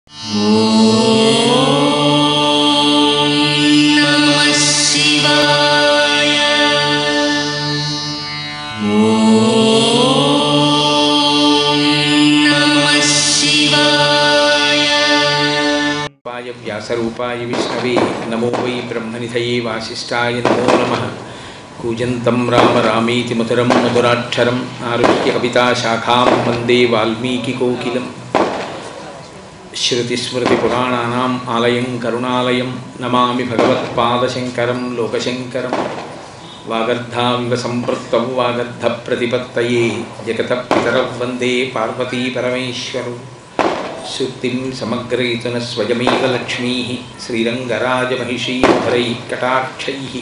व्यासरूपाय विष्णवे नमो वै ब्रह्मनिधये वासिष्ठाय नमो नमः। कूजन्तं राम रामेति मधुरं मधुराक्षरम् आरुह्य कविताशाखां वन्दे वाल्मीकिकोकिलं। श्रुतिस्मृतिपुराणानाम् आलयं करुणालयं नमामि भगवत्पादशङ्करं लोकशङ्करं। वागर्धाविव सम्पृक्तौ वागर्धप्रतिपत्तये जगतः पितरौ वन्दे पार्वतीपरमेश्वरौ। सुक्तिं समग्रयितुन स्वयमेव लक्ष्मीः श्रीरङ्गराजमहिषीधरैः कटाक्षैः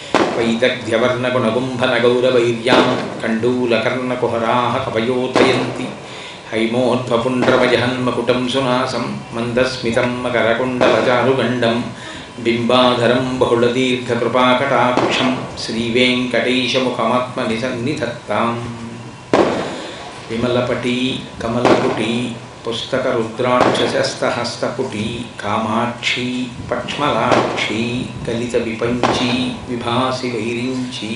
वैदग्ध्यवर्णगुणगुम्भनगौरवैर्यां कण्डूलकर्णकुहराः कवयोधयन्ति। हैमोध्वपुण्ड्रमजहन्मकुटं सुनासं मन्दस्मितं मकरकुण्डलचारुगण्डं बिम्बाधरं बहुलदीर्घकृपाकटाक्षं श्रीवेङ्कटेशमुखमात्मनिसन्निधत्ताम्। विमलपटी कमलकुटी पुस्तकरुद्राक्षसस्तहस्तपुटी कामाक्षी पक्ष्मलाक्षी कलितविपञ्ची विभासि वैरिञ्ची।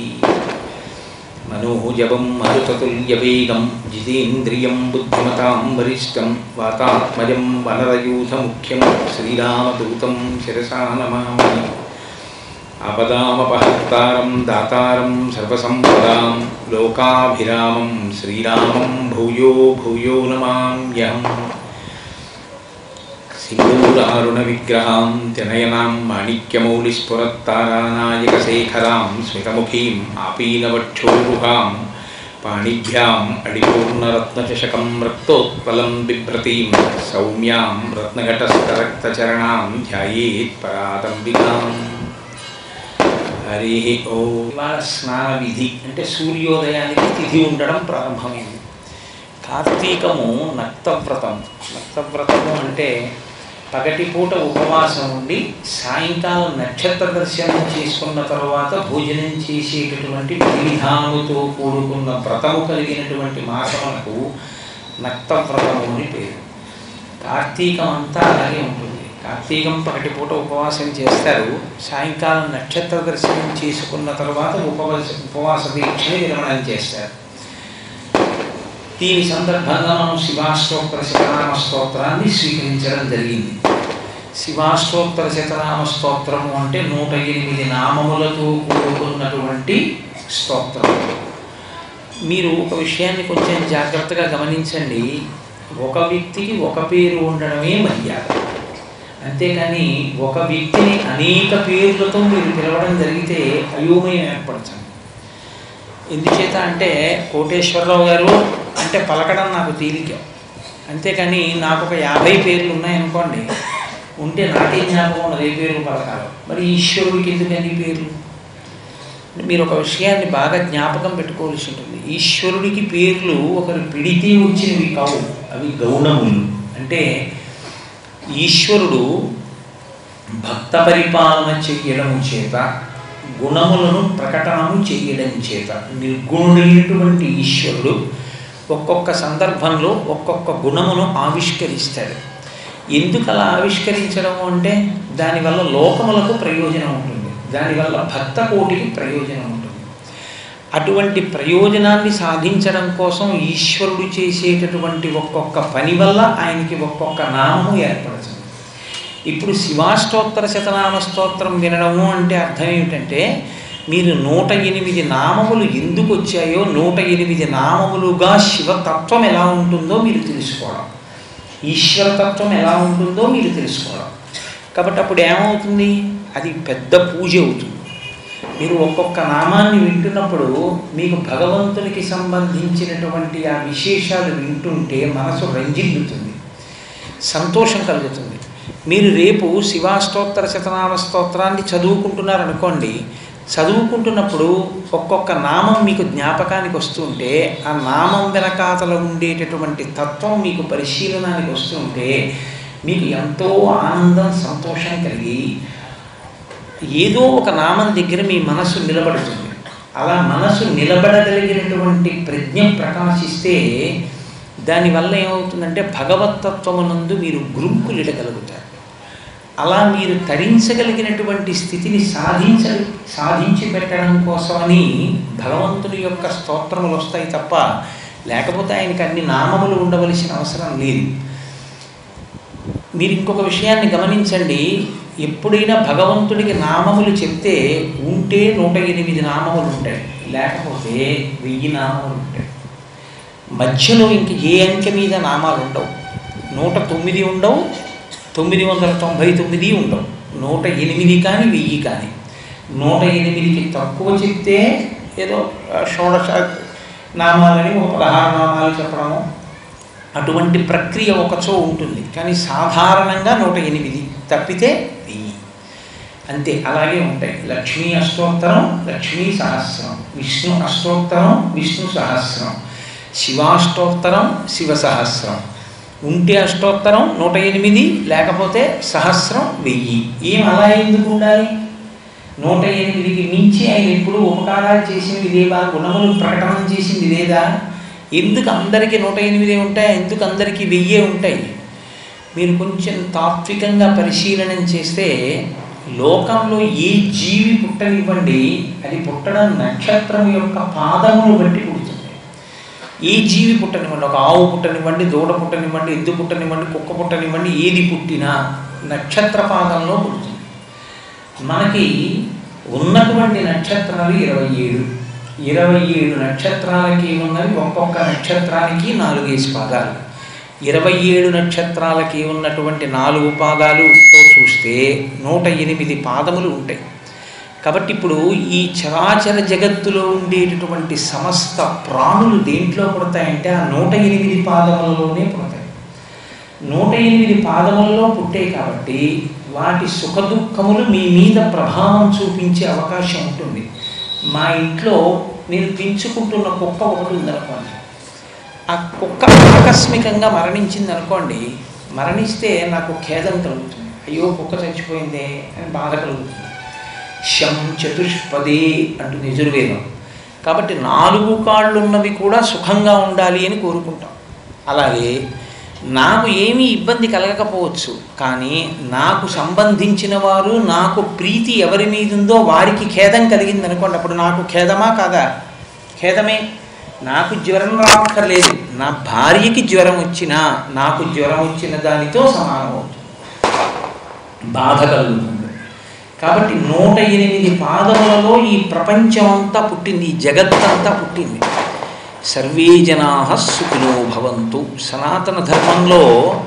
मनोजवं मरुततुल्यवेगं जितेन्द्रियं बुद्धिमतां वरिष्ठं वातात्मजं वनरयूथमुख्यं श्रीरामदूतं शिरसा नमामि। आपदामपहर्तारं दातारं सर्वसम्पदां लोकाभिरामं श्रीरामं भूयो भूयो नमाम्यहम्। सिन्दूरारुणविग्रहां त्रिनयनां माणिक्यमौलिस्फुरत्तारानायकशेखरां स्मितमुखीम् आपीनवक्षोरुहां पाणिभ्याम् अडिपूर्णरत्नचषकं रक्तोत्पलं बिभ्रतीं सौम्यां रत्नघटस्थरक्तचरणां ध्यायेत् परादम्बिकाम्। हरि ओम। इवाళ స్నాన విధి అంటే సూర్యోదయానికి తిథి ఉండడం ప్రారంభమైంది. కార్తీకము నక్తవ్రతం. నక్తవ్రతము అంటే పగటిపూట ఉపవాసం ఉండి సాయంకాలం నక్షత్ర దర్శనం చేసుకున్న తర్వాత భోజనం చేసేటటువంటి విధానముతో కూడుకున్న వ్రతము కలిగినటువంటి మాసములకు నక్తవ్రతము అని పేరు. కార్తీకం అంతా అలాగే ఉంటుంది. కార్తీకం పగటిపూట ఉపవాసం చేస్తారు, సాయంకాలం నక్షత్ర దర్శనం చేసుకున్న తర్వాత ఉపవాస దీక్షని విరమణం చేస్తారు. దీని సందర్భంగా మనం శివాష్టోత్తర శతనామ స్తోత్రాన్ని స్వీకరించడం జరిగింది. శివాష్టోత్తర శతనామ స్తోత్రము అంటే 108 నామములతో కూడుకున్నటువంటి స్తోత్రం. మీరు ఒక విషయాన్ని కొంచెం జాగ్రత్తగా గమనించండి. ఒక వ్యక్తికి ఒక పేరు ఉండడమే మర్యాద, అంతేకాని ఒక వ్యక్తిని అనేక పేర్లతో మీరు పిలవడం జరిగితే అయోమయం ఏర్పడుతుంది. ఎందుచేత అంటే కోటేశ్వరరావు గారు అంటే పలకడం నాకు తేలిక, అంతేకాని నాకు ఒక 50 పేర్లు ఉన్నాయనుకోండి, ఉంటే నాకే జ్ఞాపకం ఉన్నది ఏ పేర్లు పలకాలి. మరి ఈశ్వరుడికి ఎందుకని పేర్లు? మీరు ఒక విషయాన్ని బాగా జ్ఞాపకం పెట్టుకోవాల్సి ఉంటుంది. ఈశ్వరుడికి పేర్లు ఒకరు పిడితే వచ్చినవి కావు, అవి గౌణములు. అంటే ఈశ్వరుడు భక్త పరిపాలన చెయ్యడం చేత, గుణములను ప్రకటనము చేయడం చేత నిర్గుణుడైనటువంటి ఈశ్వరుడు ఒక్కొక్క సందర్భంలో ఒక్కొక్క గుణమును ఆవిష్కరిస్తాడు. ఎందుకు అలా ఆవిష్కరించడము అంటే దానివల్ల లోకములకు ప్రయోజనం ఉంటుంది, దానివల్ల భక్త కోటికి ప్రయోజనం ఉంటుంది. అటువంటి ప్రయోజనాన్ని సాధించడం కోసం ఈశ్వరుడు చేసేటటువంటి ఒక్కొక్క పని వల్ల ఆయనకి ఒక్కొక్క నామము ఏర్పడుతుంది. ఇప్పుడు శివాష్టోత్తర శతనామ స్తోత్రం వినడము అంటే అర్థం ఏమిటంటే మీరు 108 నామములు ఎందుకు వచ్చాయో 108 నామములుగా శివతత్వం ఎలా ఉంటుందో మీరు తెలుసుకోవడం, ఈశ్వరతత్వం ఎలా ఉంటుందో మీరు తెలుసుకోవడం. కాబట్టి అప్పుడు ఏమవుతుంది? అది పెద్ద పూజ అవుతుంది. మీరు ఒక్కొక్క నామాన్ని వింటున్నప్పుడు మీకు భగవంతునికి సంబంధించినటువంటి ఆ విశేషాలు వింటుంటే మనసు రంజిల్లుతుంది, సంతోషం కలుగుతుంది. మీరు రేపు శివాష్టోత్తర శతనామ స్తోత్రాన్ని చదువుకుంటున్నారనుకోండి, చదువుకుంటున్నప్పుడు ఒక్కొక్క నామం మీకు జ్ఞాపకానికి వస్తుంటే ఆ నామం వెనకాతల ఉండేటటువంటి తత్వం మీకు పరిశీలనానికి వస్తుంటే మీకు ఎంతో ఆనందం సంతోషం కలిగి ఏదో ఒక నామం దగ్గర మీ మనసు నిలబడుతుంది. అలా మనసు నిలబడగలిగినటువంటి ప్రజ్ఞ ప్రకాశిస్తే దానివల్ల ఏమవుతుందంటే భగవత్తత్వమునందు మీరు గురుంకులిడగలుగుతారు. అలా మీరు తరించగలిగినటువంటి స్థితిని సాధించి పెట్టడం కోసమని భగవంతుని యొక్క స్తోత్రములు వస్తాయి తప్ప, లేకపోతే ఆయనకి అన్ని నామములు ఉండవలసిన అవసరం లేదు. మీరు ఇంకొక విషయాన్ని గమనించండి, ఎప్పుడైనా భగవంతుడికి నామములు చెప్తే ఉంటే 108 నామములు ఉంటాయి, లేకపోతే 1000 నామములు ఉంటాయి. మధ్యలో ఇంక ఏ అంకె మీద నామాలు ఉండవు. 109 ఉండవు, 999 ఉండవు. 108 కానీ 1000 కానీ. 108కి తక్కువ చెప్తే ఏదో షోడశ నామాలని 16 నామాలు చెప్పడము, అటువంటి ప్రక్రియ ఒకచో ఉంటుంది. కానీ సాధారణంగా 108, తప్పితే 1000 అంతే. అలాగే ఉంటాయి. లక్ష్మీ అష్టోత్తరం, లక్ష్మీ సహస్రం. విష్ణు అష్టోత్తరం, విష్ణు సహస్రం. శివాష్టోత్తరం, శివ సహస్రం. ఉంటే అష్టోత్తరం 108, లేకపోతే సహస్రం 1000. ఏం అలా ఎందుకు ఉండాలి? 108కి మించి ఆయన ఎప్పుడు ఉపకారాలు చేసినవి లేవా? గుణములు ప్రకటన చేసింది లేదా? ఎందుకు అందరికీ 108 ఉంటాయి, ఎందుకు అందరికీ 1000 ఉంటాయి? మీరు కొంచెం తాత్వికంగా పరిశీలనం చేస్తే లోకంలో ఏ జీవి పుట్టనివ్వండి, అది పుట్టడం నక్షత్రం యొక్క పాదమును బట్టి పుడుతుంది. ఏ జీవి పుట్టనివ్వండి, ఒక ఆవు పుట్టనివ్వండి, దూడ పుట్టనివ్వండి, ఎద్దు పుట్టనివ్వండి, కుక్క పుట్టనివ్వండి, ఏది పుట్టినా నక్షత్ర పాదంలో పుడుతుంది. మనకి ఉన్నటువంటి నక్షత్రాలు 27. 27 నక్షత్రాలకి ఉన్నవి ఒక్కొక్క నక్షత్రానికి 4 పాదాలు. 27 నక్షత్రాలకి ఉన్నటువంటి 4 పాదాలుతో చూస్తే 108 పాదములు ఉంటాయి. కాబట్టి ఇప్పుడు ఈ చరాచర జగత్తులో ఉండేటటువంటి సమస్త ప్రాణులు దేంట్లో పుడతాయంటే ఆ 108 పాదములలోనే పుడతాయి. 108 పాదములలో పుట్టాయి కాబట్టి వాటి సుఖదుఖములు మీ మీద ప్రభావం చూపించే అవకాశం ఉంటుంది. మా ఇంట్లో నేను పెంచుకుంటున్న కుక్క ఒకటి ఉందనుకోండి, ఆ కుక్క ఆకస్మికంగా మరణించింది అనుకోండి, మరణిస్తే నాకు ఖేదం కలుగుతుంది. అయ్యో కుక్క చచ్చిపోయిందే అని బాధ కలుగుతుంది. శం చతుష్పదే అంటుంది యజుర్వేదం. కాబట్టి 4 కాళ్ళు ఉన్నవి కూడా సుఖంగా ఉండాలి అని కోరుకుంటాం. అలాగే నాకు ఏమీ ఇబ్బంది కలగకపోవచ్చు, కానీ నాకు సంబంధించిన వారు, నాకు ప్రీతి ఎవరి మీద ఉందో వారికి ఖేదం కలిగింది అనుకోండి, అప్పుడు నాకు ఖేదమా కాదా? ఖేదమే. నాకు జ్వరం రాక్కర్లేదు, నా భార్యకి జ్వరం వచ్చినా నాకు జ్వరం వచ్చిన దానితో సమానం అవుతుంది, బాధ కలుగుతుంది. కాబట్టి 108 పాదములలో ఈ ప్రపంచం అంతా పుట్టింది, ఈ జగత్తంతా పుట్టింది. సర్వే జనాః సుఖినో భవంతు. సనాతన ధర్మంలో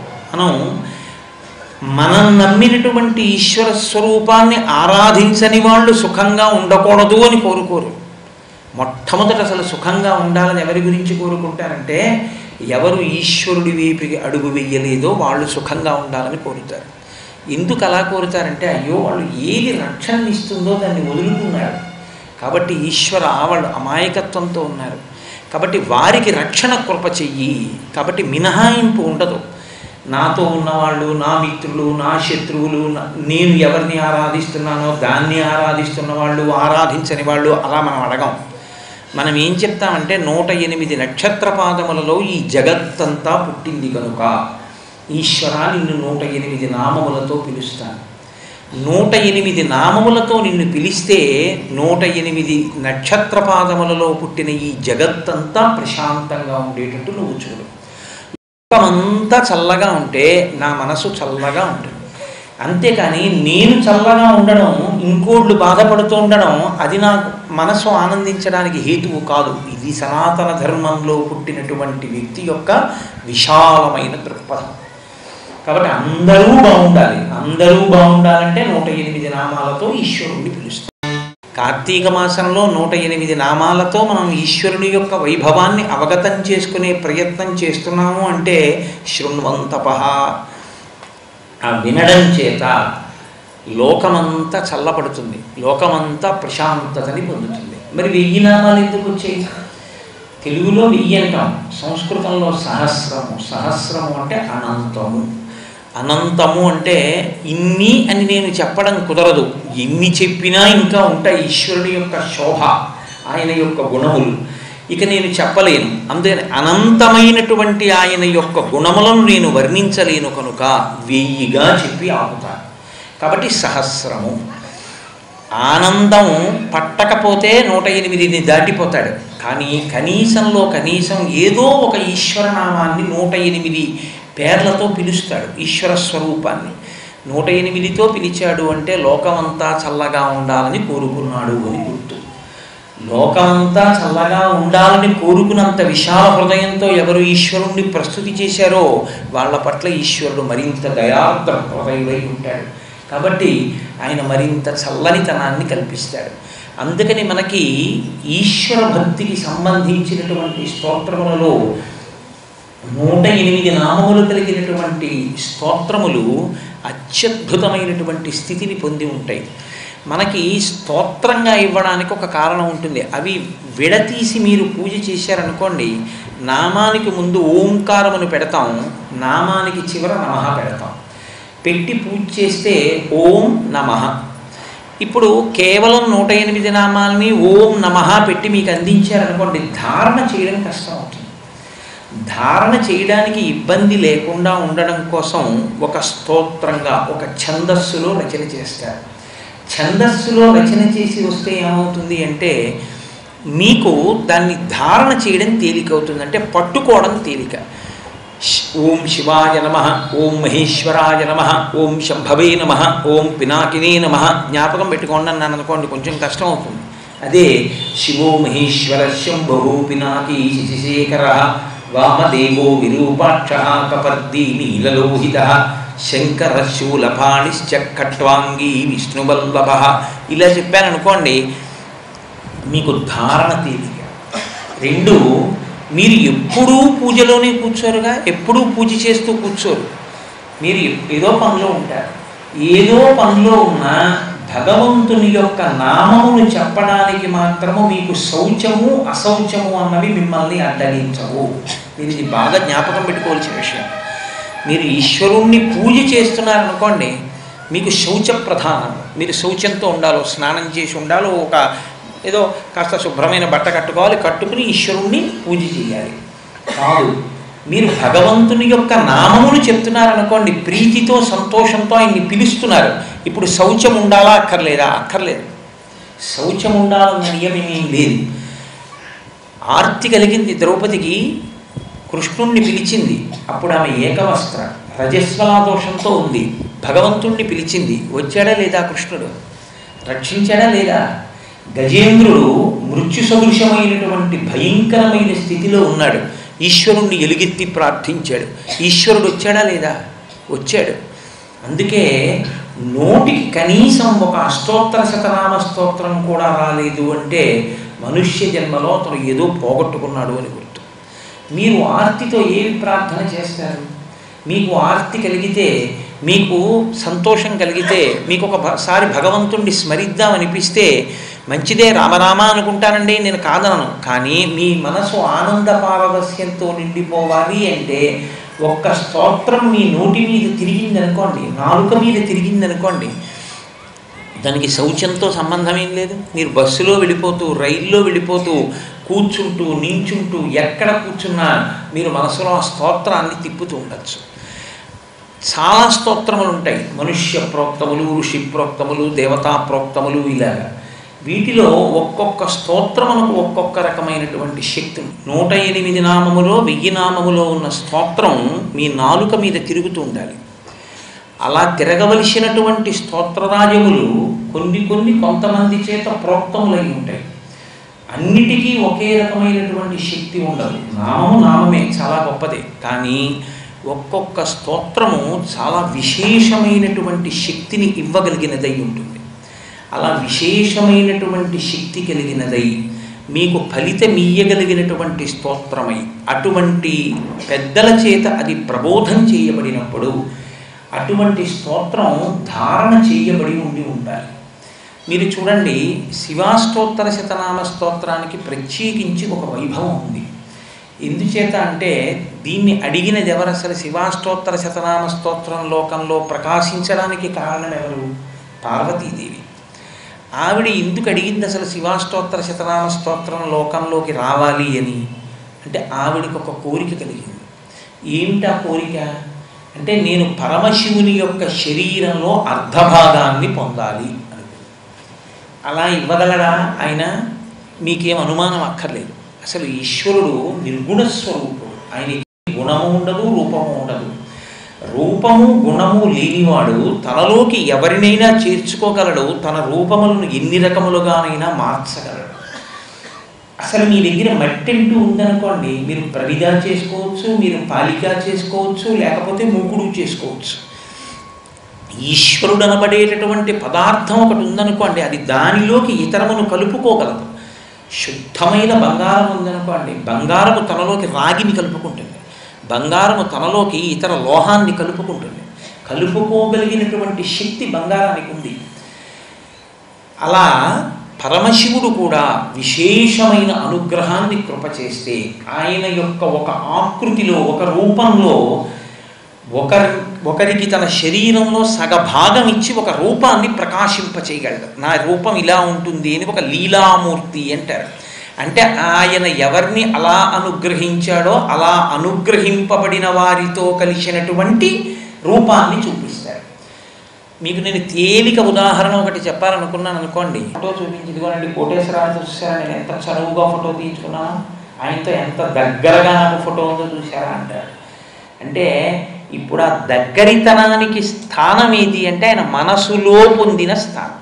మనం నమ్మినటువంటి ఈశ్వర స్వరూపాన్ని ఆరాధించని వాళ్ళు సుఖంగా ఉండకూడదు అని కోరుకోరు. మొట్టమొదట అసలు సుఖంగా ఉండాలని ఎవరి గురించి కోరుకుంటారంటే, ఎవరు ఈశ్వరుడి వైపుకి అడుగు వెయ్యలేదో వాళ్ళు సుఖంగా ఉండాలని కోరుతారు. ఎందుకు అలా కోరుతారంటే, అయ్యో వాళ్ళు ఏది రక్షణ ఇస్తుందో దాన్ని వదులుకున్నారు కాబట్టి ఈశ్వర వాళ్ళు అమాయకత్వంతో ఉన్నారు కాబట్టి వారికి రక్షణ కృప చెయ్యి. కాబట్టి మినహాయింపు ఉండదు. నాతో ఉన్నవాళ్ళు, నా మిత్రులు, నా శత్రువులు, నేను ఎవరిని ఆరాధిస్తున్నానో దాన్ని ఆరాధిస్తున్న వాళ్ళు, ఆరాధించని వాళ్ళు, అలా మనం అడగం. మనం ఏం చెప్తామంటే 108 నక్షత్ర పాదములలో ఈ జగత్తంతా పుట్టింది కనుక ఈశ్వర నిన్ను 108 నామములతో పిలుస్తాను. 108 నామములతో నిన్ను పిలిస్తే 108 నక్షత్ర పాదములలో పుట్టిన ఈ జగత్తంతా ప్రశాంతంగా ఉండేటట్టు నువ్వు చూడు. లోకమంతా చల్లగా ఉంటే నా మనసు చల్లగా ఉంటుంది. అంతేకాని నేను చల్లగా ఉండడం, ఇంకోళ్ళు బాధపడుతూ ఉండడం, అది నాకు మనసు ఆనందించడానికి హేతువు కాదు. ఇది సనాతన ధర్మంలో పుట్టినటువంటి వ్యక్తి యొక్క విశాలమైన దృక్పథం. కాబట్టి అందరూ బాగుండాలి. అందరూ బాగుండాలంటే 108 నామాలతో ఈశ్వరుణ్ణి పిలుస్తాం. కార్తీక మాసంలో 108 నామాలతో మనం ఈశ్వరుని యొక్క వైభవాన్ని అవగతం చేసుకునే ప్రయత్నం చేస్తున్నాము అంటే శృణ్వంతపః, ఆ వినడం చేత లోకమంతా చల్లబడుతుంది, లోకమంతా ప్రశాంతతని పొందుతుంది. మరి 1000 నామాలు ఎందుకు వచ్చాయి? తెలుగులో 1000 అంటాం, సంస్కృతంలో సహస్రము. సహస్రము అంటే అనంతము. అనంతము అంటే ఇన్ని అని నేను చెప్పడం కుదరదు. ఎన్ని చెప్పినా ఇంకా ఉంటాయి ఈశ్వరుడి యొక్క శోభ, ఆయన యొక్క గుణములు. ఇక నేను చెప్పలేను. అందుకని అనంతమైనటువంటి ఆయన యొక్క గుణములను నేను వర్ణించలేను కనుక 1000గా చెప్పి ఆపుతాను. కాబట్టి సహస్రము. ఆనందం పట్టకపోతే 108ని దాటిపోతాడు. కానీ కనీసంలో కనీసం ఏదో ఒక ఈశ్వరనామాన్ని 108 పేర్లతో పిలుస్తాడు. ఈశ్వర స్వరూపాన్ని 108తో పిలిచాడు అంటే లోకమంతా చల్లగా ఉండాలని కోరుకున్నాడు అని గుర్తు. లోకమంతా చల్లగా ఉండాలని కోరుకున్నంత విశాల హృదయంతో ఎవరు ఈశ్వరుణ్ణి ప్రస్తుతి చేశారో వాళ్ళ పట్ల ఈశ్వరుడు మరింత దయార్ద్ర హృదయుడై ఉంటాడు. కాబట్టి ఆయన మరింత చల్లనితనాన్ని కల్పిస్తాడు. అందుకని మనకి ఈశ్వర భక్తికి సంబంధించినటువంటి స్తోత్రములలో 108 నామములు కలిగినటువంటి స్తోత్రములు అత్యద్భుతమైనటువంటి స్థితిని పొంది ఉంటాయి. మనకి స్తోత్రంగా ఇవ్వడానికి ఒక కారణం ఉంటుంది. అవి విడతీసి మీరు పూజ చేశారనుకోండి, నామానికి ముందు ఓంకారమును పెడతాం, నామానికి చివర నమః పెడతాం. పెట్టి పూజ చేస్తే ఓం నమః. ఇప్పుడు కేవలం 108 నామాలని ఓం నమః పెట్టి మీకు అందించారనుకోండి, ధారణ చేయడం కష్టం అవుతుంది. ధారణ చేయడానికి ఇబ్బంది లేకుండా ఉండడం కోసం ఒక స్తోత్రంగా ఒక ఛందస్సులో రచన చేస్తారు. ఛందస్సులో రచన చేసి వస్తే ఏమవుతుంది అంటే మీకు దాన్ని ధారణ చేయడం తేలికవుతుంది, అంటే పట్టుకోవడం తేలిక. ఓం శివాయ నమః, ఓం మహేశ్వరాయ నమః, ఓం శంభవే నమః, ఓం పినాకినే నమః జ్ఞాపకం పెట్టుకోండి అన్నాను అనుకోండి, కొంచెం కష్టం అవుతుంది. అదే శివో మహేశ్వర శంభో పినాకీ శశిశేఖర వామదేవో విరూపాక్ష కపర్ది నీలలోహిత శంకర శూలపాణిశ్చ ఖట్వాంగీ విష్ణువల్లభ ఇలా చెప్పారనుకోండి, మీకు ధారణ తేలిక. 2, మీరు ఎప్పుడూ పూజలోనే కూర్చోరుగా, ఎప్పుడూ పూజ చేస్తూ కూర్చోరు. మీరు ఏదో పనిలో ఉంటారు. ఏదో పనిలో ఉన్న భగవంతుని యొక్క నామమును చెప్పడానికి మాత్రము మీకు శౌచము అశౌచము అన్నవి మిమ్మల్ని అడ్డగించవు. మీరు ఇది బాగా జ్ఞాపకం పెట్టుకోవాల్సిన విషయం. మీరు ఈశ్వరుణ్ణి పూజ చేస్తున్నారనుకోండి, మీకు శౌచ ప్రధానం. మీరు శౌచంతో ఉండాలో, స్నానం చేసి ఉండాలో, ఒక ఏదో కాస్త శుభ్రమైన బట్ట కట్టుకోవాలి, కట్టుకుని ఈశ్వరుణ్ణి పూజ చేయాలి. కాదు, మీరు భగవంతుని యొక్క నామమును చెప్తున్నారనుకోండి, ప్రీతితో సంతోషంతో ఆయన్ని పిలుస్తున్నారు. ఇప్పుడు శౌచం ఉండాలా అక్కర్లేదా? అక్కర్లేదు. శౌచం ఉండాలన్న నియమేమీ లేదు. ఆర్తి కలిగింది ద్రౌపదికి, కృష్ణుణ్ణి పిలిచింది. అప్పుడు ఆమె ఏకవస్త్ర రజస్వలా దోషంతో ఉంది. భగవంతుణ్ణి పిలిచింది, వచ్చాడా లేదా కృష్ణుడు? రక్షించాడా లేదా? గజేంద్రుడు మృత్యు సదృశమైనటువంటి భయంకరమైన స్థితిలో ఉన్నాడు. ఈశ్వరుణ్ణి ఎలుగెత్తి ప్రార్థించాడు. ఈశ్వరుడు వచ్చాడా లేదా? వచ్చాడు. అందుకే నోటికి కనీసం ఒక అష్టోత్తర శతనామ స్తోత్రం కూడా రాలేదు అంటే మనుష్య జన్మలో అతను ఏదో పోగొట్టుకున్నాడు అని గుర్తు. మీరు ఆర్తితో ఏమి ప్రార్థన చేస్తారు? మీకు ఆర్తి కలిగితే, మీకు సంతోషం కలిగితే, మీకు ఒకసారి భగవంతుణ్ణి స్మరిద్దామనిపిస్తే మంచిదే, రామరామ అనుకుంటానండి, నేను కాదనను. కానీ మీ మనసు ఆనంద పారవస్యంతో నిండిపోవాలి అంటే ఒక్క స్తోత్రం మీ నోటి మీద తిరిగిందనుకోండి, నాలుక మీద తిరిగిందనుకోండి, దానికి శౌచంతో సంబంధం ఏం లేదు. మీరు బస్సులో వెళ్ళిపోతూ, రైల్లో వెళ్ళిపోతూ, కూర్చుంటూ, నించుంటూ, ఎక్కడ కూర్చున్నా మీరు మనసులో ఆ స్తోత్రాన్ని తిప్పుతూ ఉండొచ్చు. చాలా స్తోత్రములు ఉంటాయి, మనుష్య ప్రోక్తములు, ఋషి ప్రోక్తములు, దేవతా ప్రోక్తములు, ఇలాగా. వీటిలో ఒక్కొక్క స్తోత్రమునకు ఒక్కొక్క రకమైనటువంటి శక్తి. 108 నామములో 1000 నామములో ఉన్న స్తోత్రం మీ నాలుక మీద తిరుగుతూ ఉండాలి. అలా తిరగవలసినటువంటి స్తోత్రరాజములు కొంతమంది చేత ప్రోక్తములై ఉంటాయి. అన్నిటికీ ఒకే రకమైనటువంటి శక్తి ఉండదు. నామము నామమే, చాలా గొప్పదే. కానీ ఒక్కొక్క స్తోత్రము చాలా విశేషమైనటువంటి శక్తిని ఇవ్వగలిగినదై ఉంటుంది. అలా విశేషమైనటువంటి శక్తి కలిగినదై మీకు ఫలితమియ్యగలిగినటువంటి స్తోత్రమై అటువంటి పెద్దల చేత అది ప్రబోధం చేయబడినప్పుడు అటువంటి స్తోత్రం ధారణ చేయబడి ఉండాలి. మీరు చూడండి, శివాష్టోత్తర శతనామ స్తోత్రానికి ప్రత్యేకించి ఒక వైభవం ఉంది. ఎందుచేత అంటే దీన్ని అడిగినది ఎవరు? అసలు శివాష్టోత్తర శతనామ స్తోత్రం లోకంలో ప్రకాశించడానికి కారణం ఎవరు? పార్వతీదేవి. ఆవిడ ఎందుకు అడిగింది అసలు శివాష్టోత్తర శతనామ స్తోత్రం లోకంలోకి రావాలి అని అంటే ఆవిడకి ఒక కోరిక కలిగింది. ఏమిటా కోరిక అంటే నేను పరమశివుని యొక్క శరీరంలో అర్ధభాగాన్ని పొందాలి అనుకుంది. అలా ఇవ్వగలడా ఆయన? మీకేం అనుమానం అక్కర్లేదు. అసలు ఈశ్వరుడు నిర్గుణ స్వరూపుడు. ఆయనకి గుణము ఉండదు, రూపము ఉండదు. రూపము గుణము లేనివాడు తనలోకి ఎవరినైనా చేర్చుకోగలడు, తన రూపములను ఎన్ని రకములుగానైనా మార్చగలడు. అసలు మీ దగ్గర మట్టెంటూ ఉందనుకోండి, మీరు ప్రవిధ చేసుకోవచ్చు, మీరు పాలిక చేసుకోవచ్చు, లేకపోతే మూకుడు చేసుకోవచ్చు. ఈశ్వరుడు అనబడేటటువంటి పదార్థం ఒకటి ఉందనుకోండి, అది దానిలోకి ఇతరమును కలుపుకోగలదు. శుద్ధమైన బంగారం ఉందనుకోండి, బంగారము తనలోకి రాగిని కలుపుకుంటుంది, బంగారము తనలోకి ఇతర లోహాన్ని కలుపుకుంటుంది. కలుపుకోగలిగినటువంటి శక్తి బంగారానికి ఉంది. అలా పరమశివుడు కూడా విశేషమైన అనుగ్రహాన్ని కృప చేస్తే ఆయన యొక్క ఒక ఆకృతిలో, ఒక రూపంలో ఒకరికి తన శరీరంలో సగభాగం ఇచ్చి ఒక రూపాన్ని ప్రకాశింపచేయగలడు. నా రూపం ఇలా ఉంటుంది అని ఒక లీలామూర్తి అంటారు. అంటే ఆయన ఎవరిని అలా అనుగ్రహించాడో అలా అనుగ్రహింపబడిన వారితో కలిసినటువంటి రూపాన్ని చూపిస్తాడు. మీకు నేను తేలిక ఉదాహరణ ఒకటి చెప్పాలనుకున్నాను అనుకోండి. ఫోటో చూపించి, ఇదిగోనండి కోటేశ్వరాన్ని చూసారా, నేను ఎంత చనువుగా ఫోటో తీయించుకున్నాను, ఆయనతో ఎంత దగ్గరగా నాకు ఫోటో ఉందో చూసారా అంటాడు. అంటే ఇప్పుడు ఆ దగ్గరితనానికి స్థానం ఏది అంటే ఆయన మనసులో పొందిన స్థానం.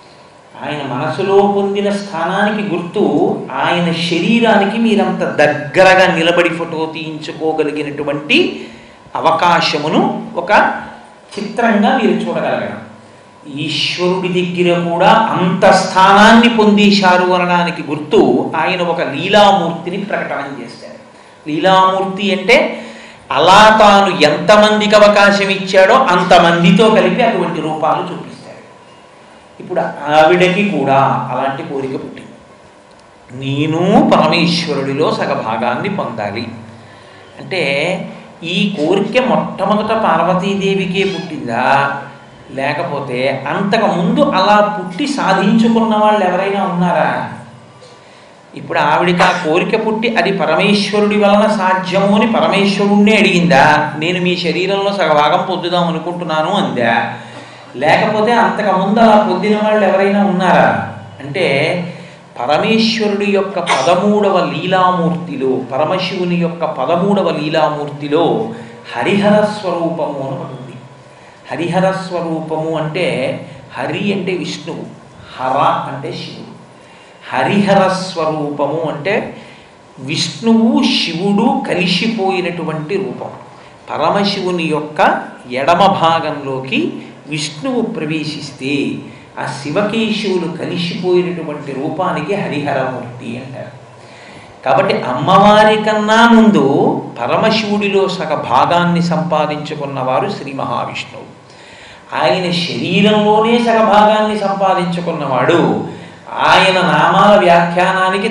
ఆయన మనసులో పొందిన స్థానానికి గుర్తు ఆయన శరీరానికి మీరంత దగ్గరగా నిలబడి ఫోటో తీయించుకోగలిగినటువంటి అవకాశమును ఒక చిత్రంగా మీరు చూడగలగడం. ఈశ్వరుడి దగ్గర కూడా అంత స్థానాన్ని పొందేశారు అనడానికి గుర్తు ఆయన ఒక లీలామూర్తిని ప్రకటన చేశారు. లీలామూర్తి అంటే అలా తాను ఎంతమందికి అవకాశం ఇచ్చాడో అంతమందితో కలిపి అటువంటి రూపాలు చూపిస్తాడు. ఇప్పుడు ఆవిడకి కూడా అలాంటి కోరిక పుట్టింది. నేను పరమేశ్వరుడిలో సగభాగాన్ని పొందాలి అంటే ఈ కోరిక మొట్టమొదట పార్వతీదేవికే పుట్టిందా, లేకపోతే అంతకుముందు అలా పుట్టి సాధించుకున్న వాళ్ళు ఎవరైనా ఉన్నారా? ఇప్పుడు ఆవిడికి ఆ కోరిక పుట్టి అది పరమేశ్వరుడి వలన సాధ్యము అని పరమేశ్వరుణ్ణే అడిగిందా, నేను మీ శరీరంలో సగభాగం పొందుదాం అనుకుంటున్నాను అందా? లేకపోతే అంతకుముందు అలా పొందిన వాళ్ళు ఎవరైనా ఉన్నారా అంటే పరమేశ్వరుడి యొక్క 13వ లీలామూర్తిలో, పరమశివుని యొక్క 13వ లీలామూర్తిలో హరిహర స్వరూపము అని ఒకటి ఉంది. హరిహర స్వరూపము అంటే హరి అంటే విష్ణువు, హర అంటే శివుడు. హరిహర స్వరూపము అంటే విష్ణువు శివుడు కలిసిపోయినటువంటి రూపం. పరమశివుని యొక్క ఎడమ భాగంలోకి విష్ణువు ప్రవేశిస్తే ఆ శివకేశవులు కలిసిపోయినటువంటి రూపానికి హరిహరమూర్తి అంటారు. కాబట్టి అమ్మవారి కన్నా ముందు పరమశివుడిలో సగ భాగాన్ని సంపాదించుకున్నవారు శ్రీ మహావిష్ణువు. ఆయన శరీరంలోనే సగ భాగాన్ని సంపాదించుకున్నవాడు ఆయన నామాల వ్యాఖ్యానానికి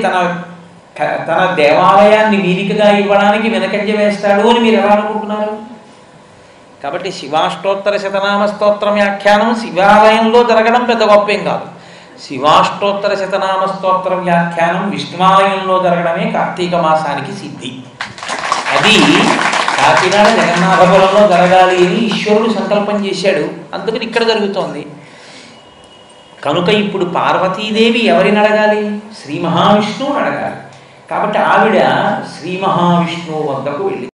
తన దేవాలయాన్ని వీరికగా ఇవ్వడానికి వెనకంజ వేస్తాడు అని మీరు ఎలా అనుకుంటున్నారు? కాబట్టి శివాష్టోత్తర శతనామ స్తోత్రం వ్యాఖ్యానం శివాలయంలో జరగడం పెద్ద గొప్పేం కాదు. శివాష్టోత్తర శతనామ స్తోత్ర వ్యాఖ్యానం విష్ణువాలయంలో జరగడమే కార్తీక మాసానికి సిద్ధి. అది కాకినాడ జగన్నాథపురంలో జరగాలి అని ఈశ్వరుడు సంకల్పం చేశాడు. అందుకని ఇక్కడ జరుగుతోంది. కనుక ఇప్పుడు పార్వతీదేవి ఎవరిని అడగాలి? శ్రీ మహావిష్ణువుని అడగాలి. కాబట్టి ఆవిడ శ్రీ మహావిష్ణువు వద్దకు వెళ్ళి